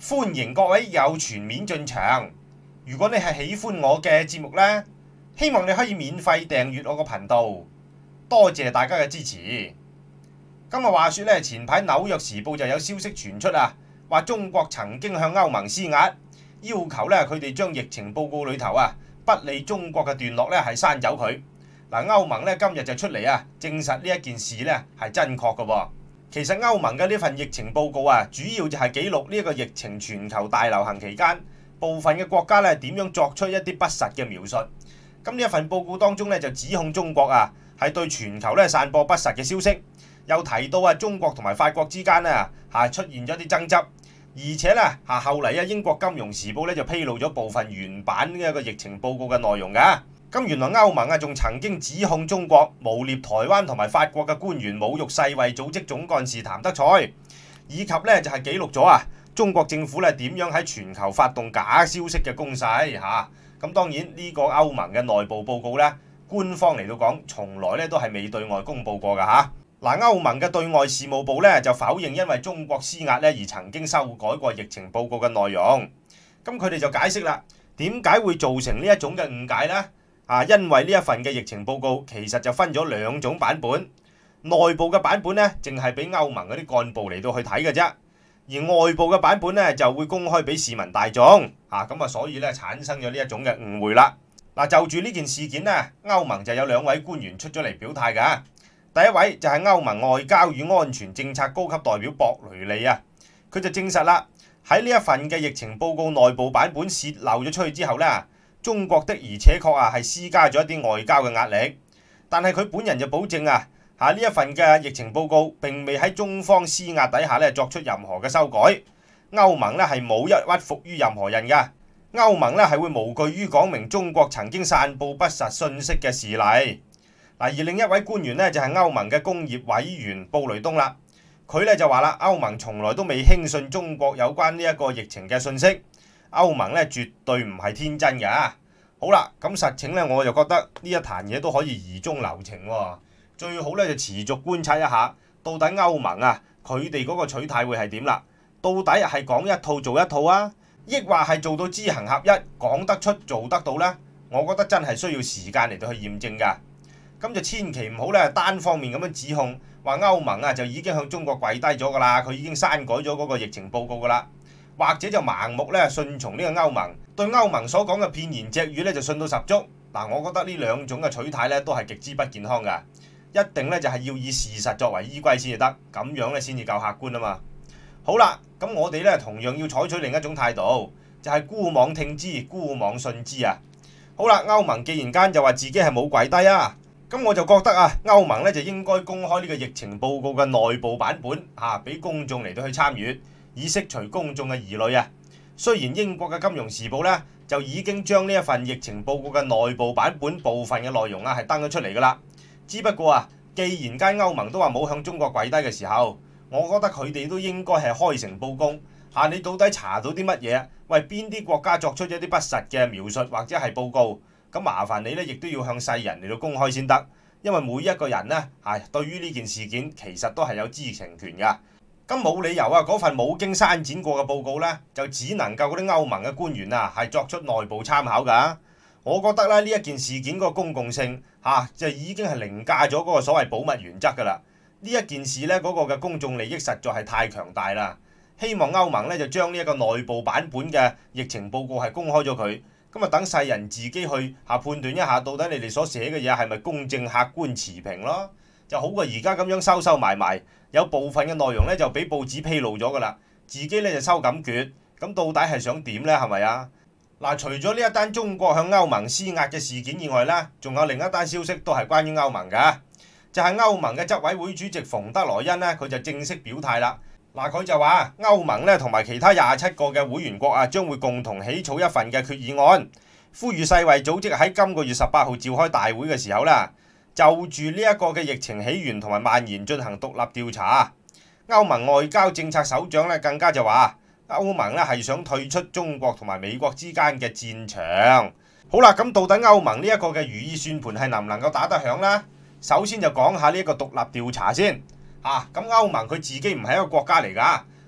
歡迎各位有全面進場。如果你係喜歡我嘅節目呢，希望你可以免費訂閱我個頻道。多謝大家嘅支持。今日話說咧，前排紐約時報就有消息傳出啊，話中國曾經向歐盟施壓，要求咧佢哋將疫情報告裏頭啊不利中國嘅段落咧係刪走佢。嗱，歐盟咧今日就出嚟啊，證實呢一件事咧係真確嘅喎。其實歐盟嘅呢份疫情報告啊，主要就係記錄呢一個疫情全球大流行期間，部分嘅國家咧點樣作出一啲不實嘅描述。咁呢一份報告當中咧就指控中國啊係對全球咧散播不實嘅消息，又提到啊中國同埋法國之間咧出現咗啲爭執，而且咧後嚟啊英國金融時報咧就披露咗部分原版嘅一個疫情報告嘅內容㗎。咁原來歐盟啊仲曾經指控中國誣蔑台灣同埋法國嘅官員侮辱世衛組織總幹事譚德塞，以及咧就係記錄咗啊中國政府咧點樣喺全球發動假消息嘅攻勢嚇。咁當然呢個歐盟嘅內部報告咧，官方嚟到講從來咧都係未對外公佈過㗎嚇。嗱，歐盟嘅對外事務部咧就否認因為中國施壓咧而曾經修改過疫情報告嘅內容。咁佢哋就解釋啦，點解會造成呢一種嘅誤解呢？因為呢一份嘅疫情報告其實就分咗兩種版本，內部嘅版本咧淨係俾歐盟嗰啲幹部嚟到去睇嘅啫，而外部嘅版本咧就會公開俾市民大眾。咁所以咧產生咗呢一種嘅誤會啦。就住呢件事件咧，歐盟就有兩位官員出咗嚟表態㗎。第一位就係歐盟外交與安全政策高級代表博雷利啊，佢就證實啦，喺呢一份嘅疫情報告內部版本洩漏咗出去之後咧，中國的而且確係施加咗一啲外交嘅壓力，但係佢本人就保證呢一份嘅疫情報告並未喺中方施壓底下咧作出任何嘅修改。歐盟咧係冇屈服於任何人㗎，歐盟咧係會無懼於講明中國曾經散佈不實信息嘅事例。而另一位官員咧就係歐盟嘅工業委員布雷東啦，佢咧就話啦，歐盟從來都未輕信中國有關呢一個疫情嘅信息。歐盟咧絕對唔係天真嘅。好啦，咁實情咧我就覺得呢一壇嘢都可以疑中留情喎，最好咧就持續觀察一下，到底歐盟佢哋嗰個取態會係點啦？到底係講一套做一套啊，抑或係做到知行合一，講得出做得到呢？我覺得真係需要時間嚟到去驗證㗎。咁就千祈唔好咧單方面咁樣指控，話歐盟就已經向中國跪低咗㗎啦，佢已經刪改咗嗰個疫情報告㗎啦。或者就盲目咧順從呢個歐盟，對歐盟所講嘅片言隻語咧就信到十足。我覺得呢兩種嘅取態咧都係極之不健康㗎，一定咧就係要以事實作為依歸先至得，咁樣咧先至夠客觀啊嘛。好啦，咁我哋咧同樣要採取另一種態度，就係姑妄聽之，姑妄信之啊。好啦，歐盟既然間就話自己係冇跪低啊，咁我就覺得歐盟咧就應該公開呢個疫情報告嘅內部版本俾公眾嚟到去參與，以釋除公眾嘅疑慮啊。雖然英國嘅金融時報咧就已經將呢一份疫情報告嘅內部版本部分嘅內容係登咗出嚟㗎啦，只不過既然間歐盟都話冇向中國跪低嘅時候，我覺得佢哋都應該係開誠佈公你到底查到啲乜嘢？為邊啲國家作出咗啲不實嘅描述或者係報告？咁麻煩你咧，亦都要向世人嚟到公開先得，因為每一個人咧對於呢件事件其實都係有知情權㗎。咁冇理由嗰份冇經刪剪過嘅報告咧，就只能夠嗰啲歐盟嘅官員係作出內部參考㗎。我覺得咧呢一件事件個公共性就已經係凌駕咗嗰個所謂保密原則㗎啦。呢一件事咧嗰個嘅公眾利益實在係太強大啦。希望歐盟咧就將呢一個內部版本嘅疫情報告係公開咗佢。咁等世人自己去判斷一下，到底你哋所寫嘅嘢係咪公正客觀持平咯？就好過而家咁樣收埋埋，有部分嘅內容咧就俾報紙披露咗㗎啦，自己咧就收咁決，咁到底係想點呢？係咪啊？除咗呢一單中國向歐盟施壓嘅事件以外呢，仲有另一單消息都係關於歐盟㗎，就係歐盟嘅執委會主席馮德萊恩呢，佢就正式表態啦。佢就話歐盟咧同埋其他27個嘅會員國將會共同起草一份嘅決議案，呼籲世衛組織喺今個月18號召開大會嘅時候啦，就住呢一個嘅疫情起源同埋蔓延進行獨立調查。歐盟外交政策首長咧更加就話歐盟咧係想退出中國同埋美國之間嘅戰場。好啦，咁到底歐盟呢一個嘅如意算盤係能唔能夠打得響呢？首先就講下呢一個獨立調查先。咁歐盟佢自己唔係一個國家嚟㗎，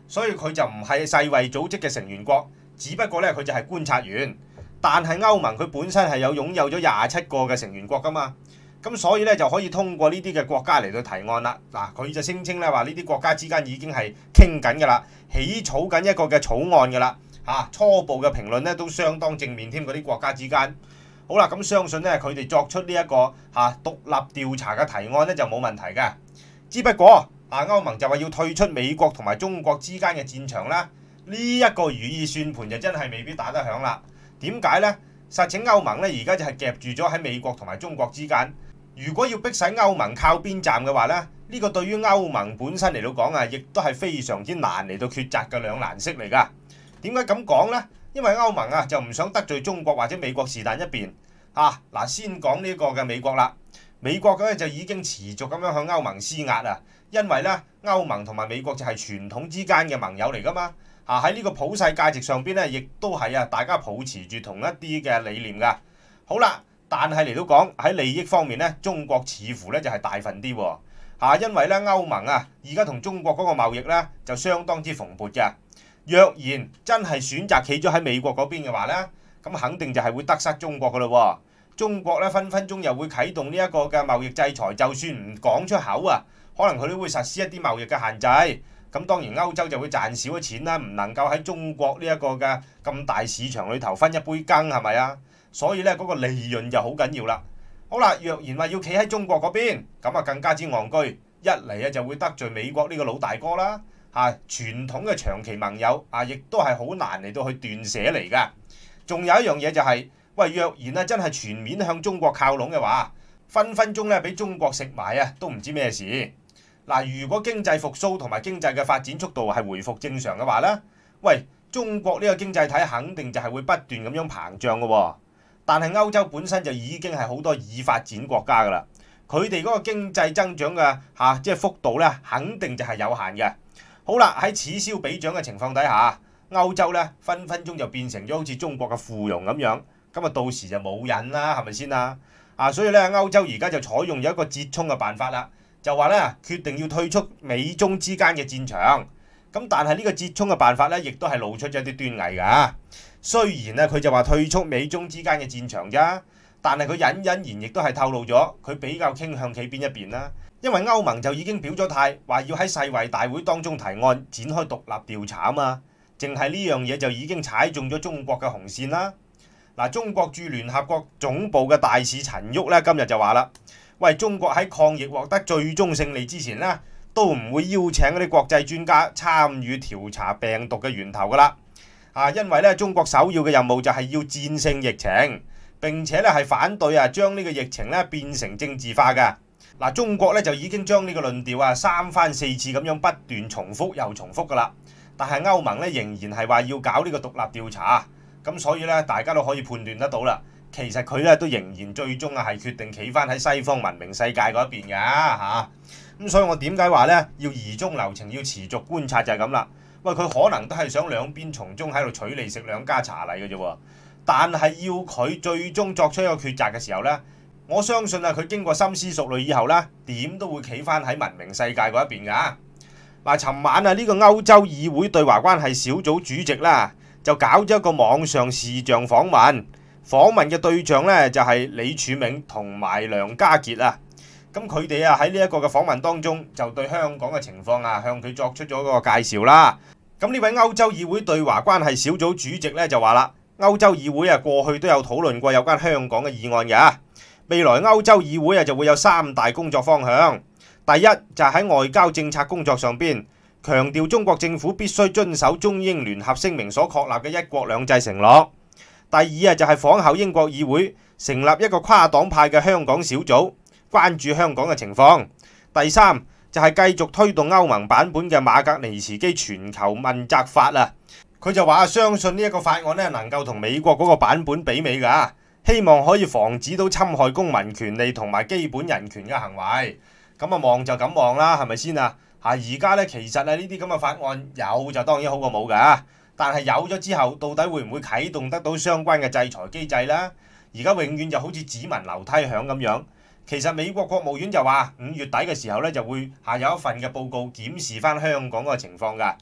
所以佢就唔係世衛組織嘅成員國，只不過咧佢就係觀察員。但係歐盟佢本身係擁有咗27個嘅成員國噶嘛，咁所以咧就可以通過呢啲嘅國家嚟到提案啦。嗱，佢就聲稱咧話呢啲國家之間已經係傾緊㗎啦，起草緊一個嘅草案㗎啦。初步嘅評論咧都相當正面添，嗰啲國家之間。好啦，咁相信咧佢哋作出呢一個獨立調查嘅提案咧就冇問題嘅。只不過歐盟就話要退出美國同埋中國之間嘅戰場啦，呢一個如意算盤就真係未必打得響啦。點解呢？實情歐盟咧而家就係夾住咗喺美國同埋中國之間。如果要逼使歐盟靠邊站嘅話咧，呢個對於歐盟本身嚟到講啊，亦都係非常之難嚟到抉擇嘅兩難色嚟㗎。點解咁講呢？因為歐盟就唔想得罪中國或者美國是但一邊。先講呢個嘅美國啦。美國咧就已經持續咁樣向歐盟施壓啊，因為咧歐盟同埋美國就係傳統之間嘅盟友嚟㗎嘛。喺呢個普世價值上邊咧，亦都係大家保持住同一啲嘅理念㗎。好啦，但係嚟到講喺利益方面咧，中國似乎咧就係大份啲喎。因為咧歐盟而家同中國嗰個貿易咧就相當之蓬勃嘅。若然真係選擇企咗喺美國嗰邊嘅話咧，咁肯定就係會得失中國㗎咯喎。中國咧分分鐘又會啟動呢一個嘅貿易制裁，就算唔講出口可能佢都會實施一啲貿易嘅限制。咁當然歐洲就會賺少咗錢啦，唔能夠喺中國呢一個嘅咁大市場裏頭分一杯羹，係咪啊？所以咧嗰個利潤就好緊要啦。好啦，若然話要企喺中國嗰邊，咁更加之戇居，一嚟就會得罪美國呢個老大哥啦。傳統嘅長期盟友亦都係好難嚟到去斷捨離㗎。仲有一樣嘢就係，若然真係全面向中國靠攏嘅話，分分鐘咧俾中國食埋都唔知咩事。如果經濟復甦同埋經濟嘅發展速度係回復正常嘅話咧，中國呢個經濟體肯定就係會不斷咁樣膨脹嘅喎。但係歐洲本身就已經係好多已發展國家㗎啦，佢哋嗰個經濟增長嘅即係幅度咧，肯定就係有限嘅。好啦，喺此消彼長嘅情況底下，歐洲咧分分鐘就變成咗好似中國嘅附庸咁樣，咁到時就冇癮啦，係咪先啊？所以咧歐洲而家就採用咗一個折衷嘅辦法啦。就話咧，決定要退出美中之間嘅戰場。咁但係呢個折衷嘅辦法咧，亦都係露出咗一啲端倪㗎。雖然咧佢就話退出美中之間嘅戰場啫，但係佢隱隱然亦都係透露咗佢比較傾向企邊一邊啦。因為歐盟就已經表咗態，話要喺世衛大會當中提案展開獨立調查啊嘛。淨係呢樣嘢就已經踩中咗中國嘅紅線啦。中國駐聯合國總部嘅大使陳旭咧今日就話啦。中國喺抗疫獲得最終勝利之前咧，都唔會邀請嗰啲國際專家參與調查病毒嘅源頭㗎啦。因為咧中國首要嘅任務就係要戰勝疫情，並且咧係反對將呢個疫情咧變成政治化嘅。中國咧就已經將呢個論調三番四次咁樣不斷重複又重複㗎啦。但係歐盟咧仍然係話要搞呢個獨立調查，咁所以咧大家都可以判斷得到啦。其實佢咧都仍然最終係決定企翻喺西方文明世界嗰一邊㗎。咁所以我點解話咧要疑中留情，要持續觀察就係咁啦。佢可能都係想兩邊從中喺度取利食兩家茶禮嘅啫喎。但係要佢最終作出一個抉擇嘅時候咧，我相信佢經過深思熟慮以後咧，點都會企翻喺文明世界嗰一邊㗎。尋晚呢個歐洲議會對華關係小組主席啦，就搞咗一個網上視像訪問。訪問嘅對象咧就係李柱銘同埋梁家傑啊，咁佢哋喺呢一個嘅訪問當中就對香港嘅情況向佢作出咗嗰個介紹啦。咁呢位歐洲議會對華關係小組主席咧就話啦，歐洲議會過去都有討論過有關香港嘅議案嘅。未來歐洲議會就會有3大工作方向。第一就係喺外交政策工作上邊，強調中國政府必須遵守中英聯合聲明所確立嘅一國兩制承諾。第二就係仿效英國議會成立一個跨黨派嘅香港小組，關注香港嘅情況。第三就係繼續推動歐盟版本嘅馬格尼茨基全球問責法啊。佢就話相信呢一個法案咧能夠同美國嗰個版本媲美㗎，希望可以防止到侵害公民權利同埋基本人權嘅行為。咁望就咁望啦，係咪先啊？而家咧其實呢啲咁嘅法案有就當然好過冇㗎。但係有咗之後，到底會唔會啟動得到相關嘅制裁機制呢？而家永遠就好似只聞樓梯響咁樣。其實美國國務院就話5月底嘅時候咧就會有一份嘅報告檢視翻香港嗰個情況㗎。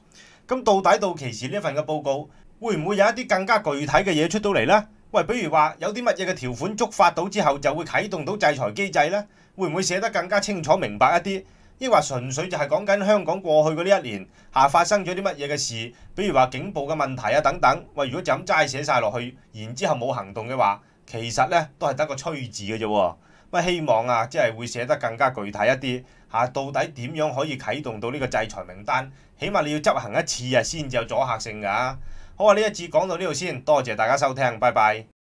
咁到期時呢份嘅報告會唔會有一啲更加具體嘅嘢出到嚟呢？喂，比如話有啲乜嘢嘅條款觸發到之後就會啟動到制裁機制呢？會唔會寫得更加清楚明白一啲？抑或純粹就係講緊香港過去嗰呢一年發生咗啲乜嘢嘅事，比如話警暴嘅問題啊等等。喂，如果就咁齋寫晒落去，然之後冇行動嘅話，其實呢都係得個吹字嘅啫喎。咁希望即係會寫得更加具體一啲到底點樣可以啟動到呢個制裁名單？起碼你要執行一次先至有阻嚇性㗎。好啊，呢一節講到呢度先，多謝大家收聽，拜拜。